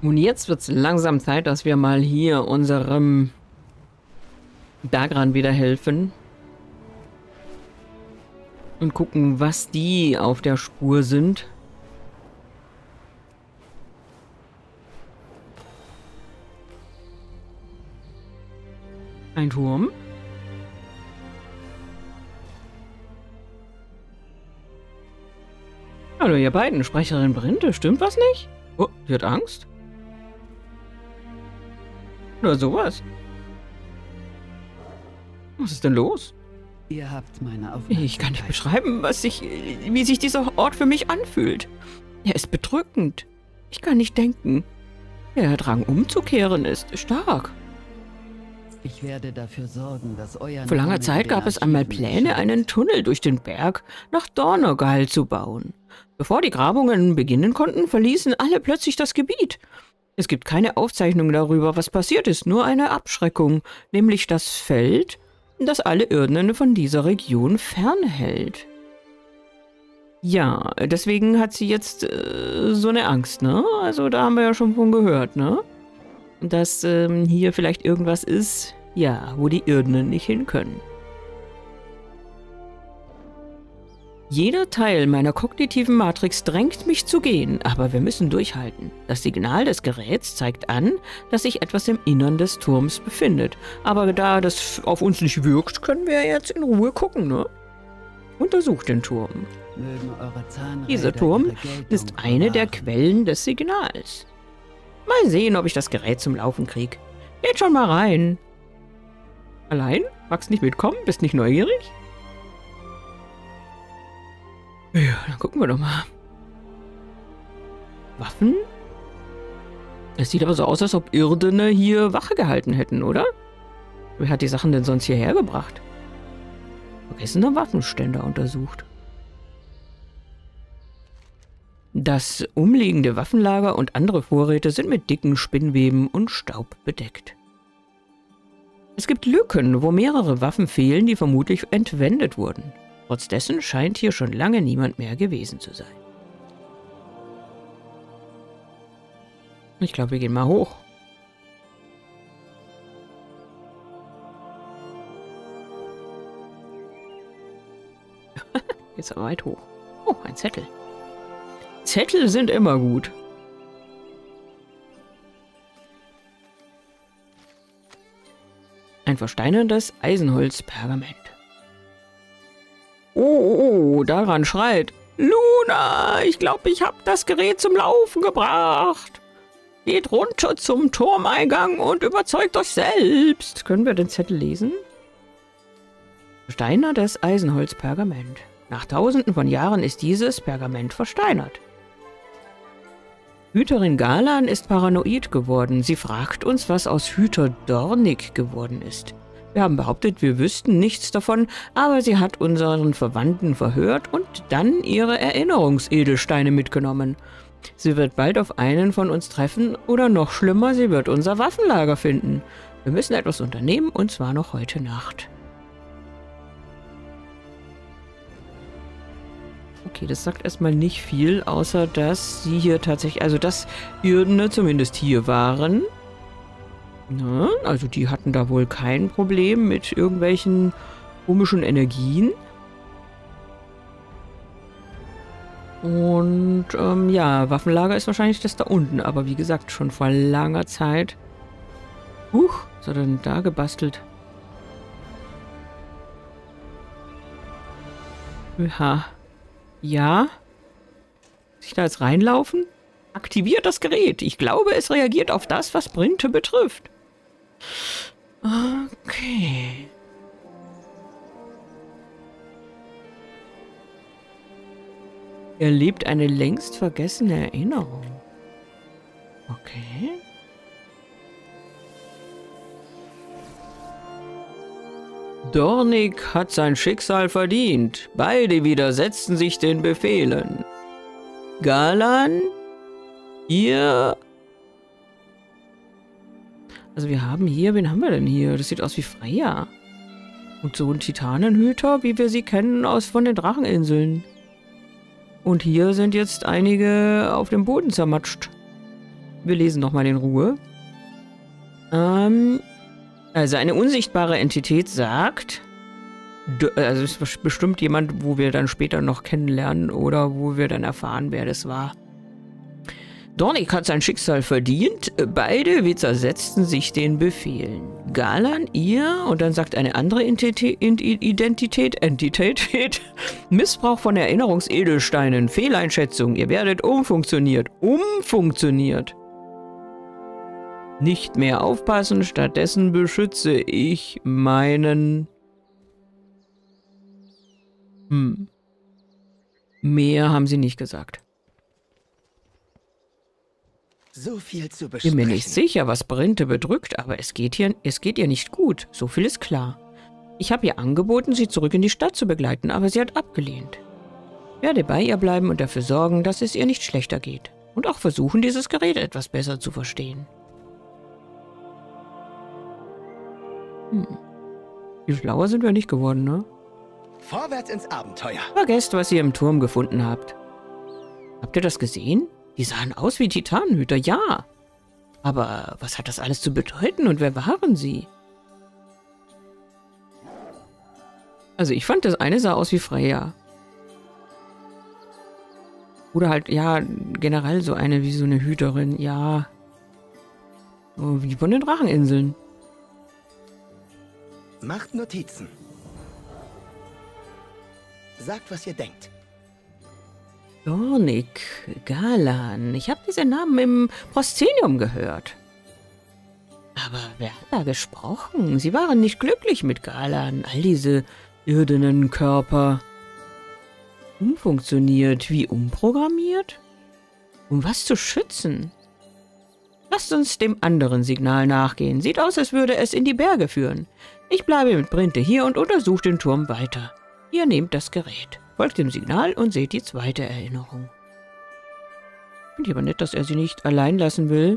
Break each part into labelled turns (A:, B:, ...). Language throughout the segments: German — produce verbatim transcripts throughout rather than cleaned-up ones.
A: Und jetzt wird es langsam Zeit, dass wir mal hier unserem Dagran wieder helfen. Und gucken, was die auf der Spur sind. Ein Turm. Hallo ihr beiden, Sprecherin Brinte, stimmt was nicht? Oh, die hat Angst? Oder sowas? Was ist denn los?
B: Ihr habt meine Aufmerksamkeit.
A: Ich kann nicht beschreiben, was sich, wie sich dieser Ort für mich anfühlt. Er ist bedrückend. Ich kann nicht denken. Der Drang umzukehren ist stark.
B: Ich werde dafür sorgen, dass euer
A: Vor langer
B: Name
A: Zeit
B: in
A: gab
B: den
A: es einmal
B: Archiven
A: Pläne,
B: erscheint.
A: einen Tunnel durch den Berg nach Dornogal zu bauen. Bevor die Grabungen beginnen konnten, verließen alle plötzlich das Gebiet. Es gibt keine Aufzeichnung darüber, was passiert ist, nur eine Abschreckung, nämlich das Feld, das alle Irdenen von dieser Region fernhält. Ja, deswegen hat sie jetzt äh, so eine Angst, ne? Also da haben wir ja schon von gehört, ne? Dass ähm, hier vielleicht irgendwas ist, ja, wo die Irdenen nicht hin können. Jeder Teil meiner kognitiven Matrix drängt mich zu gehen, aber wir müssen durchhalten. Das Signal des Geräts zeigt an, dass sich etwas im Innern des Turms befindet. Aber da das auf uns nicht wirkt, können wir jetzt in Ruhe gucken, ne? Untersucht den Turm.
B: Mögen eure Zahnräder
A: Dieser Turm
B: ihre Geltung
A: ist eine der
B: bewahren.
A: Quellen des Signals. Mal sehen, ob ich das Gerät zum Laufen krieg. Geht schon mal rein. Allein? Magst nicht mitkommen? Bist nicht neugierig? Ja, dann gucken wir doch mal. Waffen? Es sieht aber so aus, als ob Irdene hier Wache gehalten hätten, oder? Wer hat die Sachen denn sonst hierher gebracht? Vergessene Waffenständer untersucht. Das umliegende Waffenlager und andere Vorräte sind mit dicken Spinnweben und Staub bedeckt. Es gibt Lücken, wo mehrere Waffen fehlen, die vermutlich entwendet wurden. Trotz dessen scheint hier schon lange niemand mehr gewesen zu sein. Ich glaube, wir gehen mal hoch. Jetzt aber weit hoch. Oh, ein Zettel. Zettel sind immer gut. Ein versteinertes Eisenholzpergament. Oh, oh, oh, daran schreit. Luna, ich glaube, ich habe das Gerät zum Laufen gebracht. Geht runter zum Turmeingang und überzeugt euch selbst. Können wir den Zettel lesen? Versteinertes Eisenholzpergament. Nach tausenden von Jahren ist dieses Pergament versteinert. Hüterin Galan ist paranoid geworden. Sie fragt uns, was aus Hüter Dornig geworden ist. Wir haben behauptet, wir wüssten nichts davon, aber sie hat unseren Verwandten verhört und dann ihre Erinnerungsedelsteine mitgenommen. Sie wird bald auf einen von uns treffen oder noch schlimmer, sie wird unser Waffenlager finden. Wir müssen etwas unternehmen und zwar noch heute Nacht. Okay, das sagt erstmal nicht viel, außer dass sie hier tatsächlich, also dass Irdene zumindest hier waren. Na, also die hatten da wohl kein Problem mit irgendwelchen komischen Energien. Und ähm, ja, Waffenlager ist wahrscheinlich das da unten, aber wie gesagt, schon vor langer Zeit. Huch, was hat er denn da gebastelt? Ja. Ja? Muss ich da jetzt reinlaufen? Aktiviert das Gerät. Ich glaube, es reagiert auf das, was Brinte betrifft. Okay. Er lebt eine längst vergessene Erinnerung. Okay. Dornig hat sein Schicksal verdient. Beide widersetzten sich den Befehlen. Galan, ihr... Also wir haben hier, wen haben wir denn hier? Das sieht aus wie Freya. Und so ein Titanenhüter, wie wir sie kennen aus von den Dracheninseln. Und hier sind jetzt einige auf dem Boden zermatscht. wir lesen nochmal in Ruhe. Ähm, also eine unsichtbare Entität sagt, also es ist bestimmt jemand, wo wir dann später noch kennenlernen oder wo wir dann erfahren, wer das war. Dornick hat sein Schicksal verdient. Beide widersetzten sich den Befehlen. Galan, ihr, und dann sagt eine andere Identität, Identität, Entität, Missbrauch von Erinnerungsedelsteinen, Fehleinschätzung, ihr werdet umfunktioniert, umfunktioniert. Nicht mehr aufpassen, stattdessen beschütze ich meinen... Hm. Mehr haben sie nicht gesagt.
C: So viel zu
A: Ich
C: besprechen.
A: bin mir nicht sicher, was Brinte bedrückt, aber es geht, hier, es geht ihr nicht gut. So viel ist klar. Ich habe ihr angeboten, sie zurück in die Stadt zu begleiten, aber sie hat abgelehnt. Ich werde bei ihr bleiben und dafür sorgen, dass es ihr nicht schlechter geht. Und auch versuchen, dieses Gerät etwas besser zu verstehen. Hm. Viel schlauer sind wir nicht geworden, ne?
C: Vorwärts ins Abenteuer.
A: Vergesst, was ihr im Turm gefunden habt. Habt ihr das gesehen? Die sahen aus wie Titanenhüter, ja. Aber was hat das alles zu bedeuten und wer waren sie? Also ich fand, das eine sah aus wie Freya. Oder halt, ja, generell so eine, wie so eine Hüterin, ja. So wie von den Dracheninseln.
C: Macht Notizen. Sagt, was ihr denkt.
A: Dornick, Galan. Ich habe diese Namen im Proszenium gehört. Aber wer hat da gesprochen? Sie waren nicht glücklich mit Galan. All diese irdenen Körper. Umfunktioniert, wie umprogrammiert? Um was zu schützen? Lasst uns dem anderen Signal nachgehen. Sieht aus, als würde es in die Berge führen. Ich bleibe mit Brinte hier und untersuche den Turm weiter. Ihr nehmt das Gerät. Folgt dem Signal und seht die zweite Erinnerung. Finde ich aber nett, dass er sie nicht allein lassen will.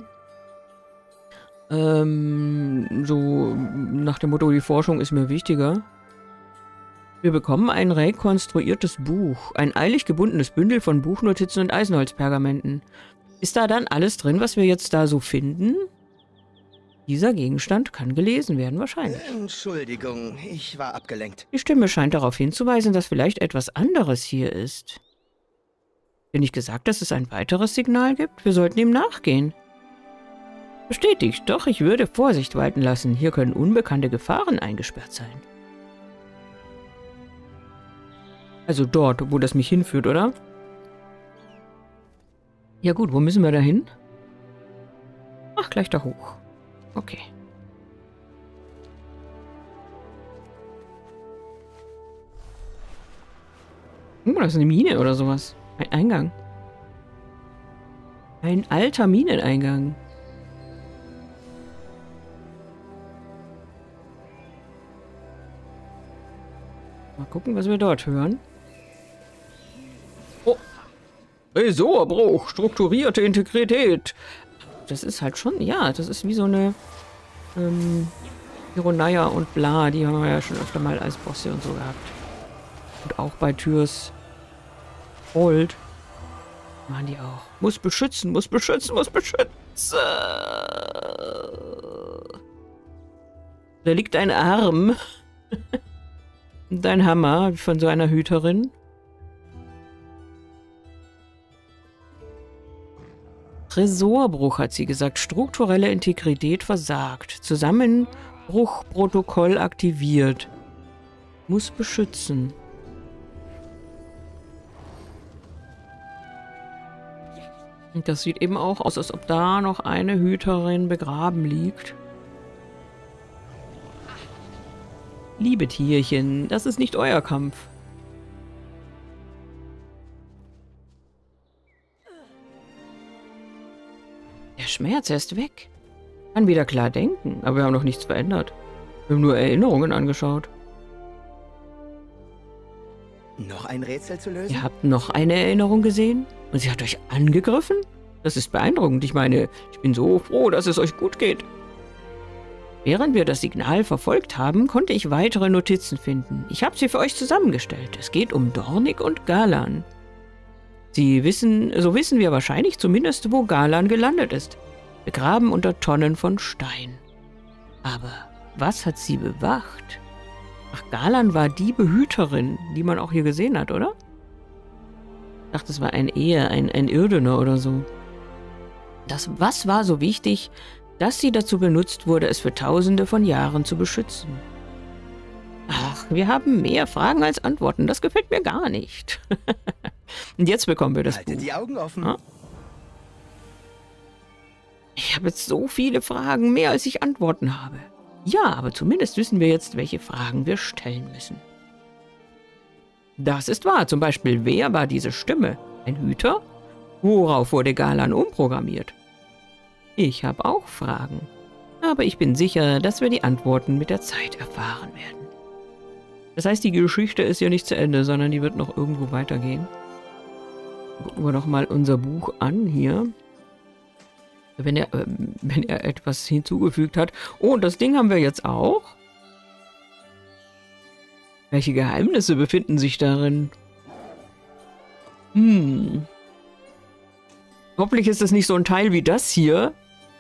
A: Ähm, so nach dem Motto, die Forschung ist mir wichtiger. Wir bekommen ein rekonstruiertes Buch. Ein eilig gebundenes Bündel von Buchnotizen und Eisenholzpergamenten. Ist da dann alles drin, was wir jetzt da so finden? Dieser Gegenstand kann gelesen werden, wahrscheinlich.
C: Entschuldigung, ich war abgelenkt.
A: Die Stimme scheint darauf hinzuweisen, dass vielleicht etwas anderes hier ist. Bin ich gesagt, dass es ein weiteres Signal gibt? Wir sollten ihm nachgehen. Bestätigt, doch ich würde Vorsicht walten lassen. Hier können unbekannte Gefahren eingesperrt sein. Also dort, wo das mich hinführt, oder? Ja gut, wo müssen wir da hin? Ach, gleich da hoch. Okay. Oh, das ist eine Mine oder sowas. Ein Eingang. Ein alter Mineneingang. Mal gucken, was wir dort hören. Oh. Tresorbruch, strukturierte Integrität. Das ist halt schon, ja, das ist wie so eine ähm, Hironaya und bla, die haben wir ja schon öfter mal als Bosse und so gehabt. Und auch bei Tyrs Hold machen die auch. Muss beschützen, muss beschützen, muss beschützen. Da liegt ein Arm. Und ein Hammer von so einer Hüterin. Tresorbruch, hat sie gesagt. Strukturelle Integrität versagt. Zusammenbruchprotokoll aktiviert. Muss beschützen. Und das sieht eben auch aus, als ob da noch eine Hüterin begraben liegt. Liebe Tierchen, das ist nicht euer Kampf. Der Schmerz, er ist weg. Kann wieder klar denken, aber wir haben noch nichts verändert. Wir haben nur Erinnerungen angeschaut.
C: Noch ein Rätsel zu lösen?
A: Ihr habt noch eine Erinnerung gesehen? Und sie hat euch angegriffen? Das ist beeindruckend. Ich meine, ich bin so froh, dass es euch gut geht. Während wir das Signal verfolgt haben, konnte ich weitere Notizen finden. Ich habe sie für euch zusammengestellt. Es geht um Dornick und Galan. Sie wissen, so wissen wir wahrscheinlich zumindest, wo Galan gelandet ist. begraben unter Tonnen von Stein. Aber was hat sie bewacht? Ach, Galan war die Behüterin, die man auch hier gesehen hat, oder? Ich dachte, das war ein Ehe, ein, ein Irdener oder so. Das Was war so wichtig, dass sie dazu benutzt wurde, es für tausende von Jahren zu beschützen? Ach, wir haben mehr Fragen als Antworten. Das gefällt mir gar nicht. Und jetzt bekommen wir das
C: Halte
A: Buch.
C: die Augen offen.
A: Ja? Ich habe jetzt so viele Fragen, mehr als ich Antworten habe. Ja, aber zumindest wissen wir jetzt, welche Fragen wir stellen müssen. Das ist wahr. Zum Beispiel, wer war diese Stimme? Ein Hüter? Worauf wurde Galan umprogrammiert? Ich habe auch Fragen. Aber ich bin sicher, dass wir die Antworten mit der Zeit erfahren werden. Das heißt, die Geschichte ist ja nicht zu Ende, sondern die wird noch irgendwo weitergehen. Gucken wir doch mal unser Buch an hier. Wenn er, äh, wenn er etwas hinzugefügt hat. Oh, und das Ding haben wir jetzt auch. Welche Geheimnisse befinden sich darin? Hm. Hoffentlich ist es nicht so ein Teil wie das hier,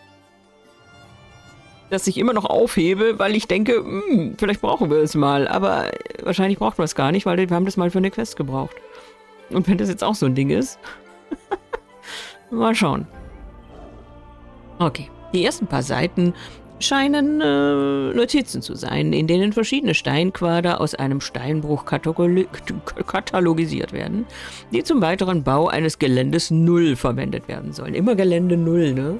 A: das ich immer noch aufhebe, weil ich denke, hm, vielleicht brauchen wir es mal. Aber wahrscheinlich braucht man es gar nicht, weil wir haben das mal für eine Quest gebraucht. Und wenn das jetzt auch so ein Ding ist. Mal schauen. Okay, die ersten paar Seiten scheinen äh, Notizen zu sein, in denen verschiedene Steinquader aus einem Steinbruch katalogisiert werden, die zum weiteren Bau eines Geländes Null verwendet werden sollen. Immer Gelände Null, ne?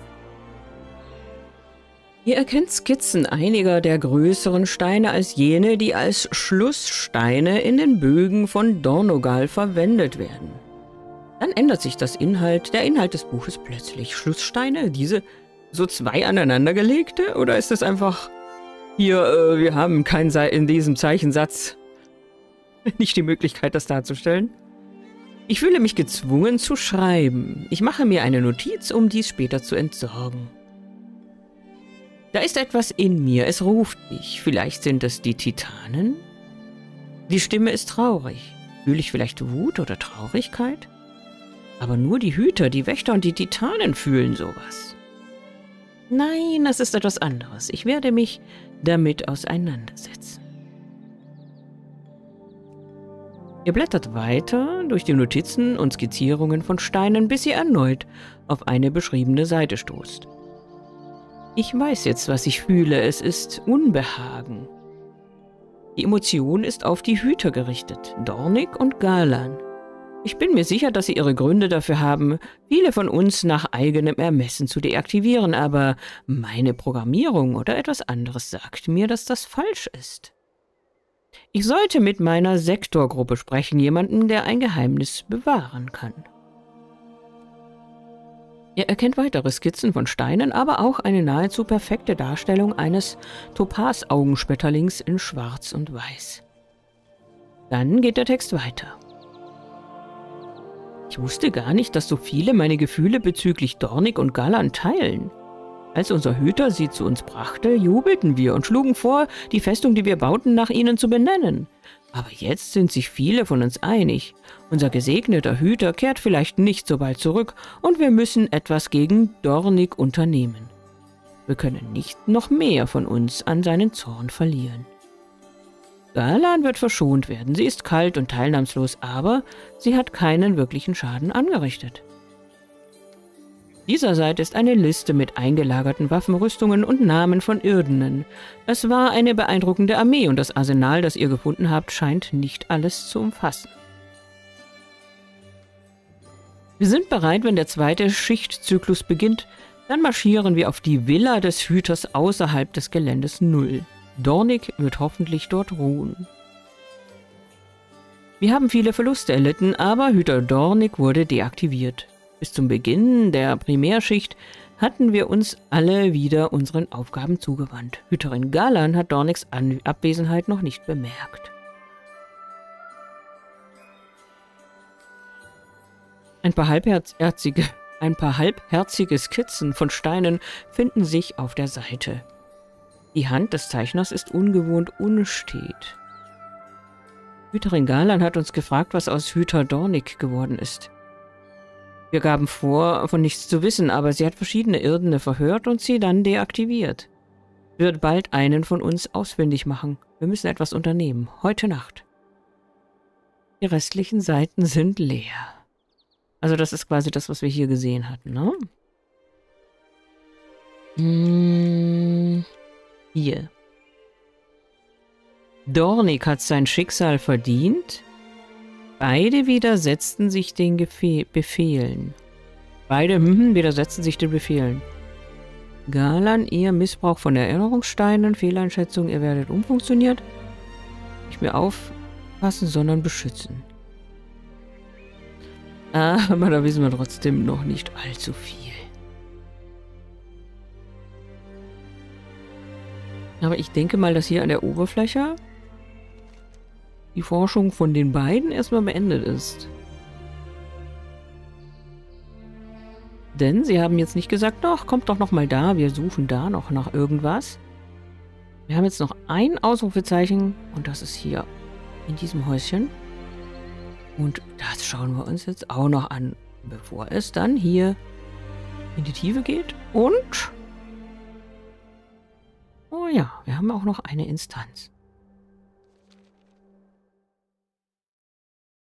A: Ihr erkennt Skizzen einiger der größeren Steine als jene, die als Schlusssteine in den Bögen von Dornogal verwendet werden. Dann ändert sich das Inhalt, der Inhalt des Buches plötzlich. Schlusssteine, diese so zwei aneinandergelegte? Oder ist das einfach hier, äh, wir haben kein Se in diesem Zeichensatz nicht die Möglichkeit, das darzustellen? Ich fühle mich gezwungen zu schreiben. Ich mache mir eine Notiz, um dies später zu entsorgen. Da ist etwas in mir, es ruft mich. Vielleicht sind es die Titanen? Die Stimme ist traurig. Fühle ich vielleicht Wut oder Traurigkeit? Aber nur die Hüter, die Wächter und die Titanen fühlen sowas. Nein, das ist etwas anderes. Ich werde mich damit auseinandersetzen. Ihr blättert weiter durch die Notizen und Skizzierungen von Steinen, bis ihr erneut auf eine beschriebene Seite stoßt. Ich weiß jetzt, was ich fühle. Es ist Unbehagen. Die Emotion ist auf die Hüter gerichtet, Dornik und Galan. Ich bin mir sicher, dass sie ihre Gründe dafür haben, viele von uns nach eigenem Ermessen zu deaktivieren, aber meine Programmierung oder etwas anderes sagt mir, dass das falsch ist. Ich sollte mit meiner Sektorgruppe sprechen, jemandem, der ein Geheimnis bewahren kann. Ihr erkennt weitere Skizzen von Steinen, aber auch eine nahezu perfekte Darstellung eines Topaz-Augenspetterlings in Schwarz und Weiß. Dann geht der Text weiter. Ich wusste gar nicht, dass so viele meine Gefühle bezüglich Dornik und Galan teilen. Als unser Hüter sie zu uns brachte, jubelten wir und schlugen vor, die Festung, die wir bauten, nach ihnen zu benennen. Aber jetzt sind sich viele von uns einig. Unser gesegneter Hüter kehrt vielleicht nicht so bald zurück und wir müssen etwas gegen Dornik unternehmen. Wir können nicht noch mehr von uns an seinen Zorn verlieren. Galan wird verschont werden. Sie ist kalt und teilnahmslos, aber sie hat keinen wirklichen Schaden angerichtet. Dieser Seite ist eine Liste mit eingelagerten Waffenrüstungen und Namen von Irdenen. Es war eine beeindruckende Armee und das Arsenal, das ihr gefunden habt, scheint nicht alles zu umfassen. Wir sind bereit, wenn der zweite Schichtzyklus beginnt. Dann marschieren wir auf die Villa des Hüters außerhalb des Geländes Null. Dornik wird hoffentlich dort ruhen. Wir haben viele Verluste erlitten, aber Hüter Dornik wurde deaktiviert. Bis zum Beginn der Primärschicht hatten wir uns alle wieder unseren Aufgaben zugewandt. Hüterin Galan hat Dorniks An- Abwesenheit noch nicht bemerkt. Ein paar halbherzige, ein paar halbherzige Skizzen von Steinen finden sich auf der Seite. Die Hand des Zeichners ist ungewohnt unstet. Hüterin Galan hat uns gefragt, was aus Hüter Dornik geworden ist. Wir gaben vor, von nichts zu wissen, aber sie hat verschiedene Irdene verhört und sie dann deaktiviert. Wird bald einen von uns ausfindig machen. Wir müssen etwas unternehmen. Heute Nacht. Die restlichen Seiten sind leer. Also das ist quasi das, was wir hier gesehen hatten, ne? Hm, hier. Dornik hat sein Schicksal verdient. Beide widersetzten sich den Gefe Befehlen. Beide hm, widersetzten sich den Befehlen. Galan, ihr Missbrauch von Erinnerungssteinen, Fehleinschätzung, ihr werdet umfunktioniert. Nicht mehr aufpassen, sondern beschützen. Aber da wissen wir trotzdem noch nicht allzu viel. Aber ich denke mal, dass hier an der Oberfläche die Forschung von den beiden erstmal beendet ist. Denn sie haben jetzt nicht gesagt, doch, kommt doch noch mal da, wir suchen da noch nach irgendwas. Wir haben jetzt noch ein Ausrufezeichen und das ist hier in diesem Häuschen. Und das schauen wir uns jetzt auch noch an, bevor es dann hier in die Tiefe geht. Und, oh ja, wir haben auch noch eine Instanz.